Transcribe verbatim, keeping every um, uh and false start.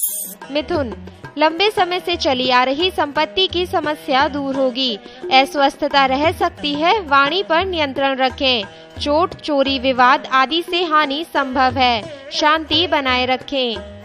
मिथुन, लंबे समय से चली आ रही संपत्ति की समस्या दूर होगी। अस्वस्थता रह सकती है, वाणी पर नियंत्रण रखें। चोट, चोरी, विवाद आदि से हानि संभव है। शांति बनाए रखें।